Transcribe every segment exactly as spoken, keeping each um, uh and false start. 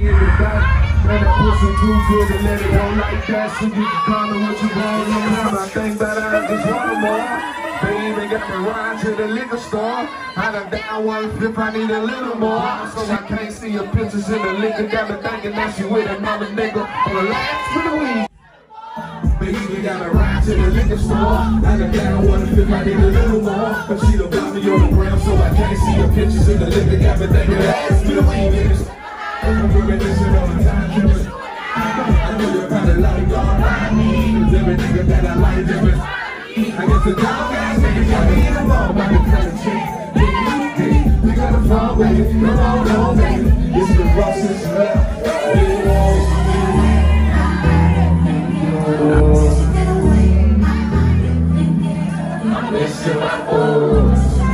in the back. And that pussy too good to let it go like that. So you can call it what you want. Every time I think about it, I just want more. They even got me ride to the liquor store. I done down one flip, I need a little more. So I can't see your pictures in the liquor. Got me thinking that you with another nigga on the last of the week. Baby, got me ride to the liquor store. I done down one flip, I need a little more. But she done got me on the ground, so I can't see your pictures in the liquor. Got me thinking last of the week. I'm reminiscing on the time tripping. I know you're probably like God like me. Cause every nigga that I like different. I guess the dog ass nigga got me in the mall by the credit check. Hey, we got a fall baby, come on, no baby. It's the Russ's left. I'm missing my old.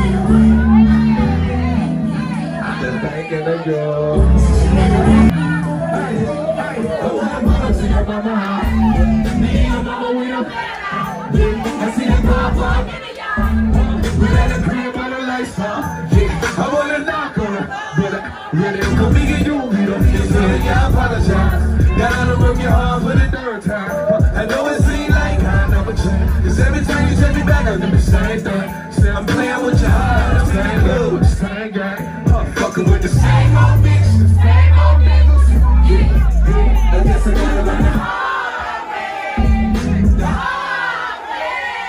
I've been thinking of you. Hey, hey, I want mama to your mama. Me and your mama with her. I see the pop up. We let the crib by the lights off. I wanna knock on her, but I really don't come and you. We don't feel good, yeah, I apologize. Down to broke your heart for the third time. I know it seems like I never change. Cause every time you take me back, I do the same thing. Say I'm playing with your heart, I'm playing love with the same guy. I'm fucking with the same old bitch, the same old niggas. Yeah, yeah, I guess I gotta learn the hard way. The hard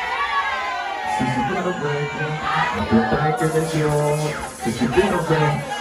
way. Since you got a break, you're thinking it's yours. Since you did a break.